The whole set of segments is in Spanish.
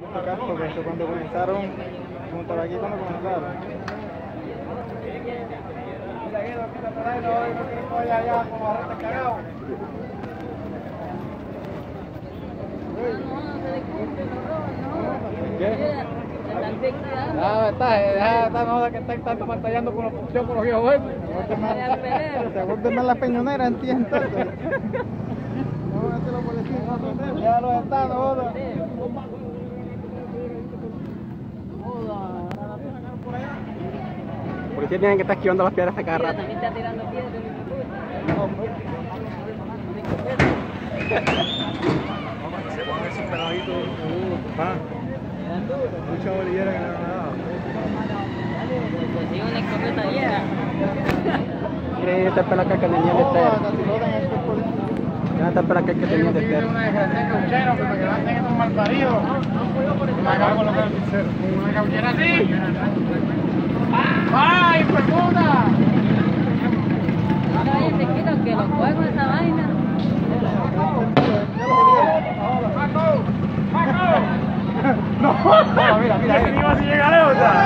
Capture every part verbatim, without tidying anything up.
acá, porque eso cuando comenzaron, como estaba aquí cuando comenzaron. ¿Qué? Ah, está, deja, está, no, que están tanto batallando con la opción con los viejos juegos. Se vuelven más las peñoneras, entiendo. No, este lo policías, ya lo están, no. Los policías tienen que estar esquivando las piedras a cada rato. También está tirando piedras. Se pone esos peladitos. Va. Mucha bolillera que no han dado. Pues sí, una escopeta vieja. ¿Quieren esta pelaca que tenía de ser? ¿Quieren esta pelaca que tenía de ser? Una desgracia cauchera, pero que van teniendo un mal parido. Me acabo de colocar el pincero. Una cauchera así. ¡Ay, perdona! No, oye, te quito que los juegos esa vaina. ¡Paco! ¡Paco! No, no, mira, mira, ese iba a llegar lejos, ya.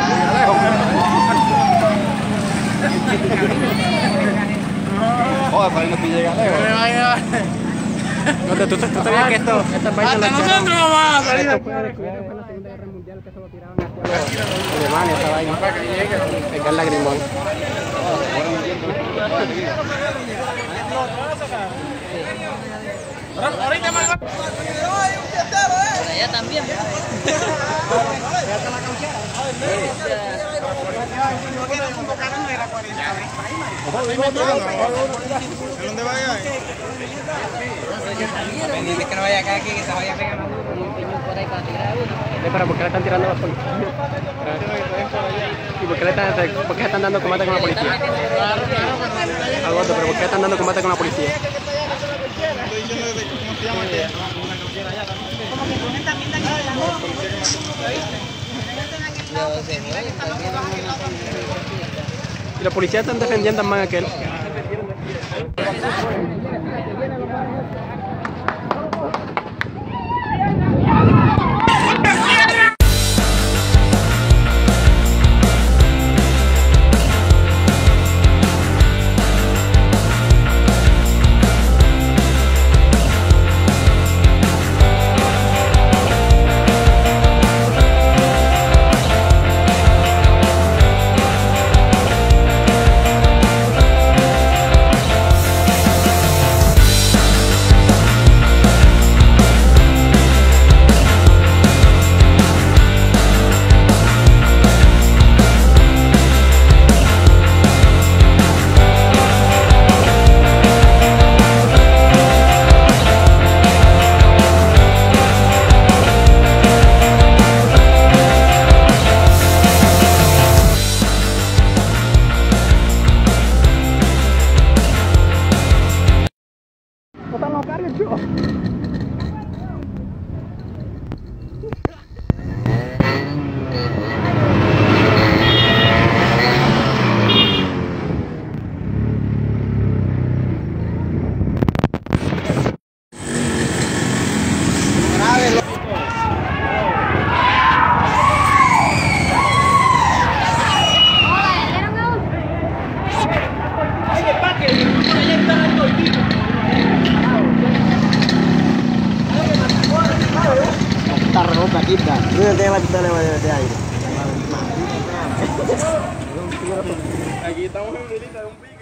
Joder, para no te llega lejos. No, tú, tú, tú sabías que esto, esta país ¡Hasta nosotros vamos a salir! Esto fue descubierto en la Segunda Guerra Mundial, que se lo tiraban hacia los alemanes, esa vaina. Pegar el lagrimón. Ahorita más. Por allá también. ¿Dónde vaya? Pendiente que no vaya acá, aquí, que se vaya pegando un piñón por ahí para tirar uno. ¿Pero por qué le están tirando a la policía? ¿Y por qué le están, por qué están dando combate con la policía? Algo otro, pero ¿por qué están dando combate con la policía? Estoy diciendo de cómo se llama que Como que ponen también de aquel lado. Y los policías están defendiendo más a aquel. Mira, tiene la pistola de aire. aquí estamos en un de un pico.